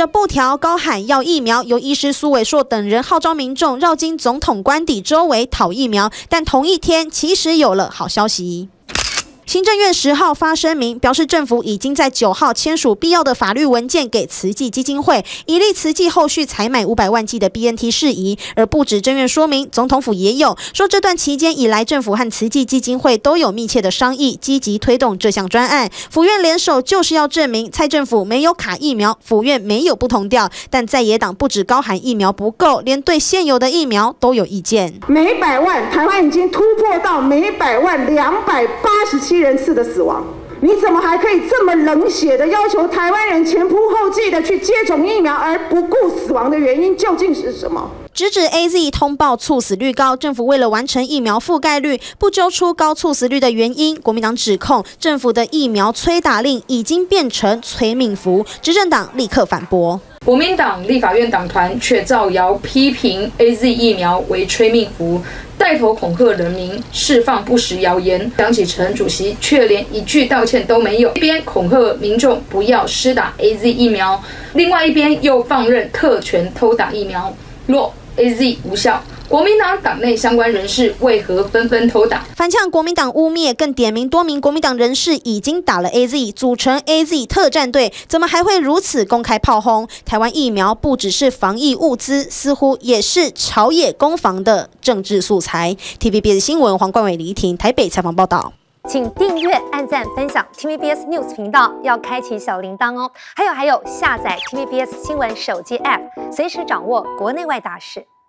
着布条高喊要疫苗，由医师苏伟硕等人号召民众绕经总统官邸周围讨疫苗。但同一天，其实有了好消息。 行政院10号发声明，表示政府已经在9号签署必要的法律文件给慈济基金会，以利慈济后续采买500万剂的 BNT 事宜。而不止政院说明，总统府也有说，这段期间以来，政府和慈济基金会都有密切的商议，积极推动这项专案。府院联手就是要证明蔡政府没有卡疫苗，府院没有不同调。但在野党不止高喊疫苗不够，连对现有的疫苗都有意见。 每100万，台湾已经突破到每100万287人次的死亡，你怎么还可以这么冷血的要求台湾人前仆后继的去接种疫苗，而不顾死亡的原因究竟是什么？ 直指 AZ 通报猝死率高，政府为了完成疫苗覆盖率，不揪出高猝死率的原因。国民党指控政府的疫苗催打令已经变成催命符，执政党立刻反驳。 国民党立法院党团却造谣批评 AZ 疫苗为催命符，带头恐吓人民，释放不实谣言。江启臣主席却连一句道歉都没有，一边恐吓民众不要施打 AZ 疫苗，另外一边又放任特权偷打疫苗。若 AZ 无效，国民党党内相关人士为何纷纷偷打？ 反呛国民党污蔑，更点名多名国民党人士已经打了 AZ， 组成 AZ 特战队，怎么还会如此公开炮轰？台湾疫苗不只是防疫物资，似乎也是朝野攻防的政治素材。TVBS 新闻黄冠伟、李怡婷台北采访报道。 请订阅、按赞、分享 TVBS News 频道，要开启小铃铛哦。还有，下载 TVBS 新闻手机 App， 随时掌握国内外大事。